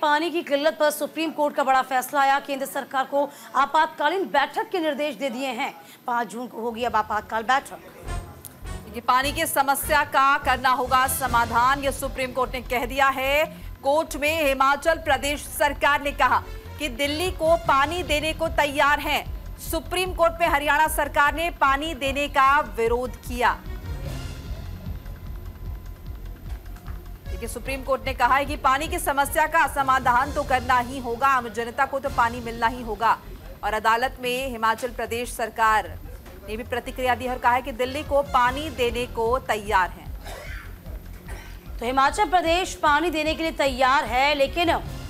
पानी की किल्लत पर सुप्रीम कोर्ट का बड़ा फैसला आया। केंद्र सरकार को आपातकालीन बैठक के निर्देश दे दिए हैं। 5 जून को होगी अब आपातकाल बैठक। ये पानी की समस्या का करना होगा समाधान, ये सुप्रीम कोर्ट ने कह दिया है। कोर्ट में हिमाचल प्रदेश सरकार ने कहा कि दिल्ली को पानी देने को तैयार है। सुप्रीम कोर्ट में हरियाणा सरकार ने पानी देने का विरोध किया। देखिए, सुप्रीम कोर्ट ने कहा है कि पानी की समस्या का समाधान तो करना ही होगा, आम जनता को तो पानी मिलना ही होगा। और अदालत में हिमाचल प्रदेश सरकार ने भी प्रतिक्रिया दी और कहा है कि दिल्ली को पानी देने को तैयार है। तो हिमाचल प्रदेश पानी देने के लिए तैयार है, लेकिन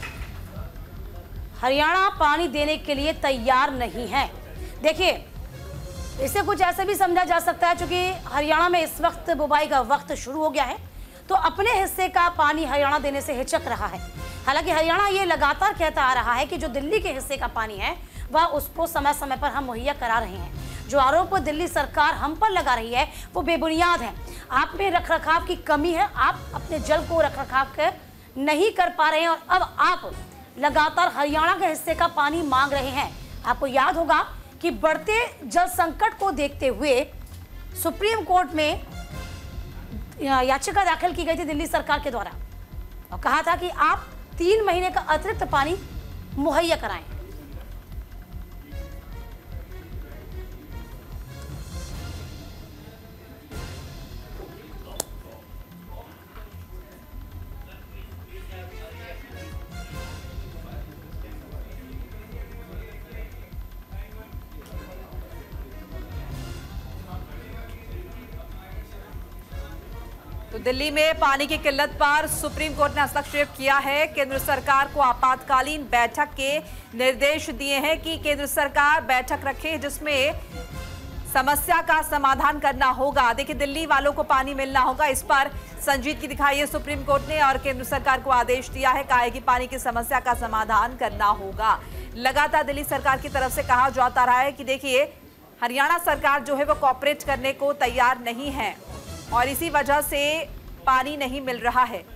हरियाणा पानी देने के लिए तैयार नहीं है। देखिए, इसे कुछ ऐसे भी समझा जा सकता है, क्योंकि हरियाणा में इस वक्त बुवाई का वक्त शुरू हो गया है, तो अपने हिस्से का पानी हरियाणा देने से हिचक रहा है। हालांकि हरियाणा ये लगातार कहता आ रहा है कि जो दिल्ली के हिस्से का पानी है वह उसको समय समय पर हम मुहैया करा रहे हैं। जो आरोप दिल्ली सरकार हम पर लगा रही है वो बेबुनियाद है। आप में रखरखाव की कमी है, आप अपने जल को रखरखाव कर नहीं कर पा रहे हैं और अब आप लगातार हरियाणा के हिस्से का पानी मांग रहे हैं। आपको याद होगा कि बढ़ते जल संकट को देखते हुए सुप्रीम कोर्ट में याचिका दाखिल की गई थी दिल्ली सरकार के द्वारा और कहा था कि आप 3 महीने का अतिरिक्त पानी मुहैया कराएं। तो दिल्ली में पानी की किल्लत पर सुप्रीम कोर्ट ने हस्तक्षेप किया है। केंद्र सरकार को आपातकालीन बैठक के निर्देश दिए हैं कि केंद्र सरकार बैठक रखे जिसमें समस्या का समाधान करना होगा। देखिए, दिल्ली वालों को पानी मिलना होगा, इस पर संजीदगी दिखाई है सुप्रीम कोर्ट ने और केंद्र सरकार को आदेश दिया है, कहा है कि पानी की समस्या का समाधान करना होगा। लगातार दिल्ली सरकार की तरफ से कहा जाता रहा है कि देखिए, हरियाणा सरकार जो है वो कोऑपरेट करने को तैयार नहीं है और इसी वजह से पानी नहीं मिल रहा है।